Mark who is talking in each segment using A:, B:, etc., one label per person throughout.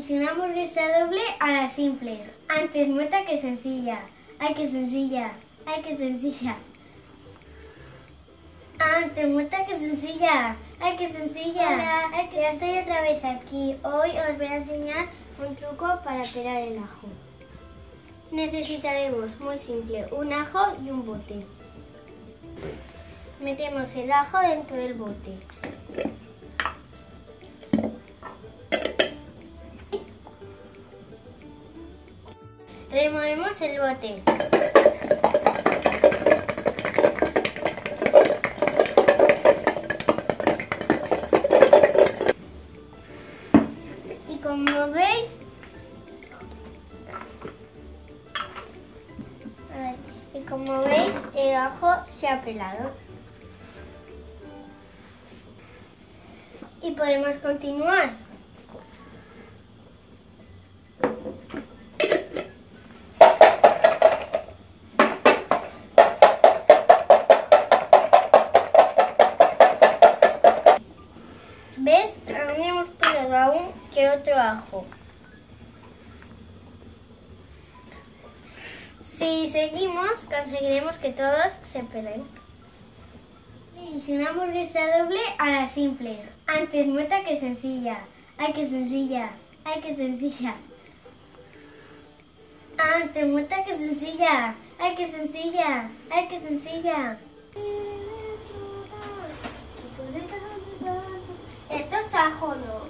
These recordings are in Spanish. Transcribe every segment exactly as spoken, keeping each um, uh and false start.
A: Hice una hamburguesa doble a la simple. Antes muerta que sencilla. Ay, qué sencilla. Ay, qué sencilla. Antes muerta que sencilla. Ay, qué sencilla. Hola. Ay, que ya estoy otra vez aquí. Hoy os voy a enseñar un truco para pelar el ajo. Necesitaremos, muy simple, un ajo y un bote. Metemos el ajo dentro del bote. Removemos el bote. Y como veis, y como veis, el ajo se ha pelado. Y podemos continuar. ¿Ves? Aún hemos pelado aún que otro ajo. Si seguimos, conseguiremos que todos se peleen. Hice una hamburguesa doble a la simple. Antes muerta que sencilla. Ay, qué sencilla. Ay, qué sencilla. Antes muerta que sencilla. Ay, qué sencilla. Ay, qué sencilla. Esto es ajo, ¿no?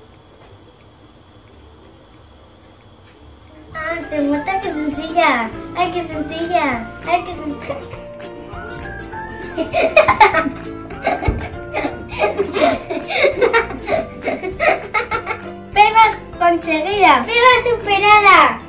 A: Antes muerta que sencilla. Ay, qué sencilla. Ay, qué sencilla. Prueba conseguida. Prueba superada.